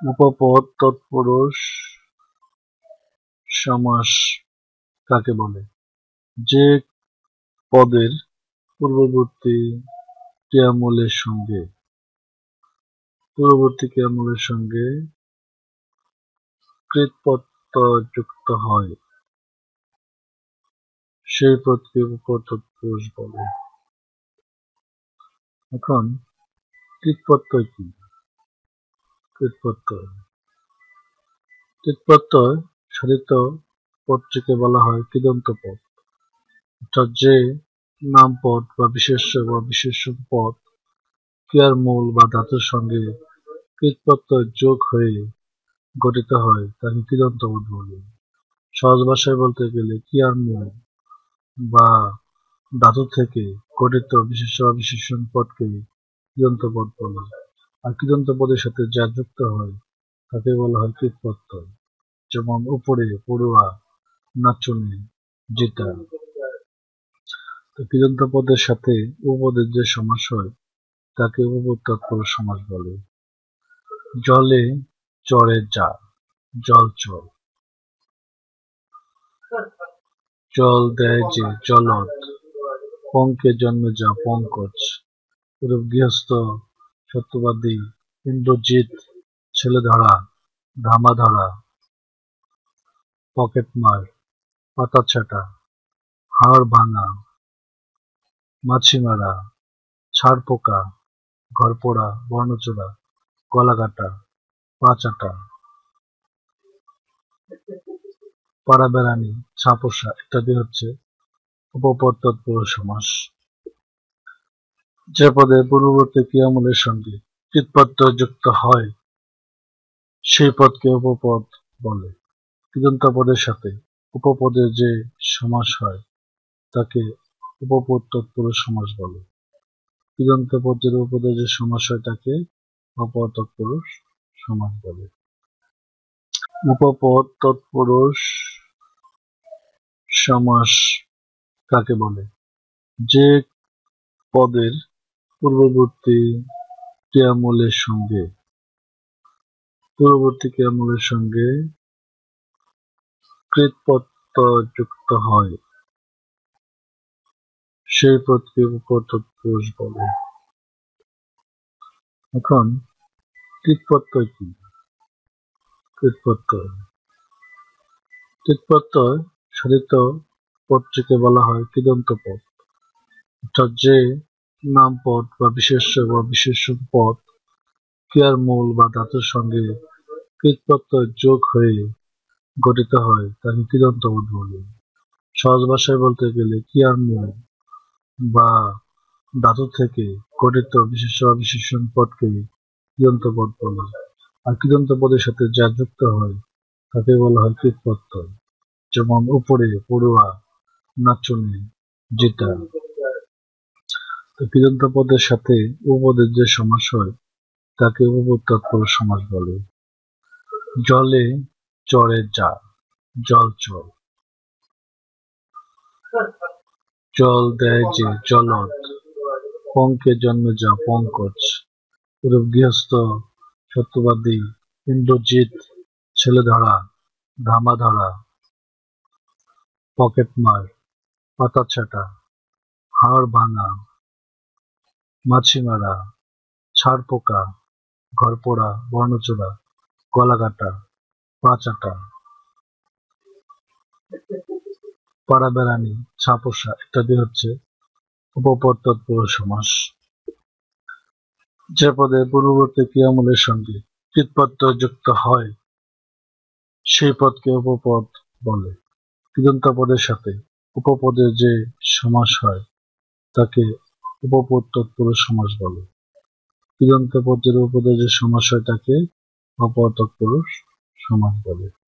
উপপদ তৎপুরুষ সমাস কাকে বলে? যে পদের পূর্ববর্তী ক্রিয়ামূলের সঙ্গে কৃৎপ্রত্যয় যুক্ত হয় সেই পদকে উপপদ তৎপুরুষ বলে। এখন কৃৎপ্রত্যয় কি? কৃৎপ্রত্যয় সাধিত পদটিকে বলা হয় কৃদন্ত পদ, অর্থাৎ যে নামপদ বা বিশেষ্য বা বিশেষণ পদ ক্রিয়ার মূল বা ধাতুর সঙ্গে কৃৎপ্রত্যয় যোগ হয়ে গঠিত হয় তাকে কৃদন্ত পদ বলে। সহজ ভাষায় বলতে গেলে ক্রিয়ার মূল বা ধাতু থেকে গঠিত বিশেষ্য বা বিশেষণ পদকে কৃদন্ত পদ বলে। আর কৃদন্ত পদের সাথে যা যুক্ত হয় তাকে বলা হয় কৃৎপ্রত্যয়, যেমন উপরে, পড়ুয়া, নাচুনি, জিতা। কৃদন্ত পদের সাথে উপপদের যে সমাস হয় তাকে উপপদ তৎপুরুষ সমাস বলে। জলে চরে যা, জল চর। জল দেয় যে, জলদ। পঙ্কে জন্মে যা, পঙ্কজ। গৃহস্থ, সত্যবাদী, ইন্দ্রজিৎ, ছেলেধরা, ধামাধরা। পকেটমার, পাতাছাটা, হাড় ভাঙা, মাছি মারা, ছাড় পোকা, ঘরপোড়া, বর্ণচোরা, গলা কাটা, পা চাটা। পাড়া বেড়ানি, ছাপোষা ইত্যাদি হচ্ছে উপপদ তৎপুরুষ সমাস। যে পদে পূর্ববর্তী ক্রিয়ামূলের সঙ্গে কৃৎপ্রত্যয় যুক্ত হয় সেই পদকে উপপদ বলে। কৃদন্ত পদের সাথে উপপদের যে সমাস হয় তাকে উপপদ তৎপুরুষ সমাস বলে। কৃদন্ত পদের উপপদের যে সমাস হয় তাকে উপপদ তৎপুরুষ সমাস বলে। উপপদ তৎপুরুষ সমাস কাকে বলে? যে পদের পূর্ববর্তী ক্রিয়ামূলের সঙ্গে কৃৎপ্রত্যয় যুক্ত হয় সেই পদকে উপপদ তৎপুরুষ বলে। এখন কৃৎপ্রত্যয় কি? কৃৎপ্রত্যয় সাধিত পদটিকে বলা হয় কৃদন্ত পদ, অর্থাৎ যে নামপদ বা বিশেষ্য বা বিশেষণ পদ ক্রিয়ার মূল বা ধাতুর সঙ্গে কৃৎপ্রত্যয় যোগ হয়ে গঠিত হয় তাকে কৃদন্ত পদ বলে। সহজ ভাষায় বলতে গেলে ক্রিয়ার মূল বা ধাতু থেকে গঠিত বিশেষ্য বা বিশেষণ পদকে কৃদন্ত পদ বলে। আর কৃদন্ত পদের সাথে যা যুক্ত হয় তাকে বলা হয় কৃৎপ্রত্যয়, যেমন উপরে, পড়ুয়া, নাচুনি, জিতা। কৃদন্ত পদের সাথে উপপদের যে সমাস হয় তাকে উপপদ তৎপুরুষ সমাস বলে। জলে চরে যা, জল চর। জল দেয় যে, জলদ। পঙ্কে জন্মে যা, পঙ্কজ। গৃহস্থ, সত্যবাদী, ইন্দ্রজিৎ, ছেলেধরা, ধামাধরা। পকেটমার, পাতাছাটা, হাড় ভাঙা, মাছি মারা, ছাড় পোকা, ঘরপোড়া, বর্ণচোরা, গলা কাটা, পা চাটা। পাড়া বেড়ানি, ছাপোষা ইত্যাদি হচ্ছে উপপদ তৎপুরুষ সমাস। যে পদে পূর্ববর্তী ক্রিয়ামূলের সঙ্গে কৃৎপ্রত্যয় যুক্ত হয় সেই পদকে উপপদ বলে। কৃদন্ত পদের সাথে উপপদের যে সমাস হয় তাকে উপপদ তৎপুরুষ সমাস বলে। কৃদন্ত পদের উপপদের যে সমাস হয় তাকে উপপদ তৎপুরুষ সমাস বলে।